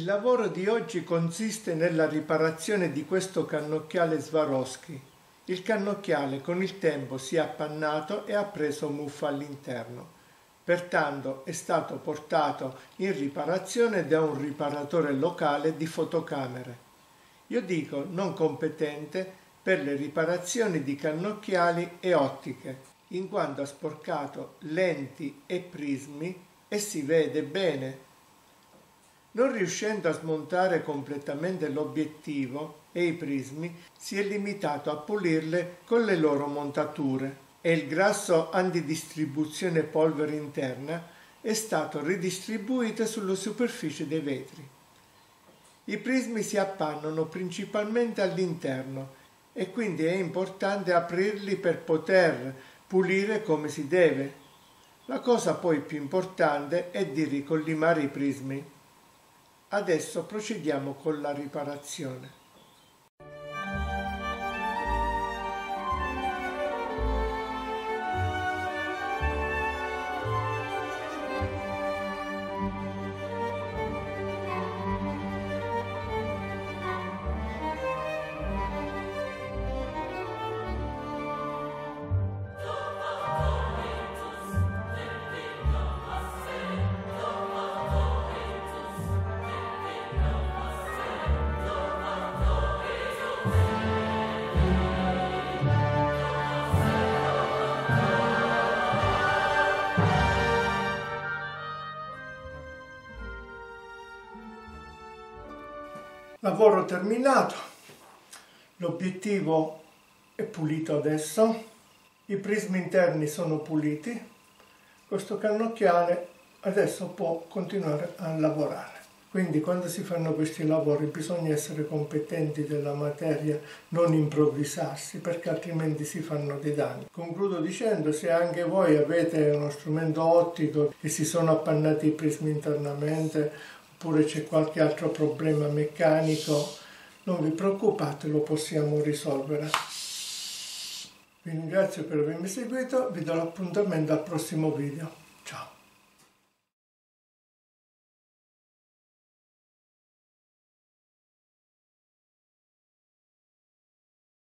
Il lavoro di oggi consiste nella riparazione di questo cannocchiale Swarovski. Il cannocchiale con il tempo si è appannato e ha preso muffa all'interno. Pertanto è stato portato in riparazione da un riparatore locale di fotocamere. Io dico non competente per le riparazioni di cannocchiali e ottiche, in quanto ha sporcato lenti e prismi e si vede bene. Non riuscendo a smontare completamente l'obiettivo e i prismi, si è limitato a pulirle con le loro montature e il grasso antidistribuzione polvere interna è stato ridistribuito sulla superficie dei vetri. I prismi si appannano principalmente all'interno e quindi è importante aprirli per poter pulire come si deve. La cosa poi più importante è di ricollimare i prismi. Adesso procediamo con la riparazione. Lavoro terminato, l'obiettivo è pulito adesso, i prismi interni sono puliti, questo cannocchiale adesso può continuare a lavorare. Quindi quando si fanno questi lavori bisogna essere competenti della materia, non improvvisarsi, perché altrimenti si fanno dei danni. Concludo dicendo, se anche voi avete uno strumento ottico che si sono appannati i prismi internamente, oppure c'è qualche altro problema meccanico, non vi preoccupate, lo possiamo risolvere. Vi ringrazio per avermi seguito, vi do l'appuntamento al prossimo video.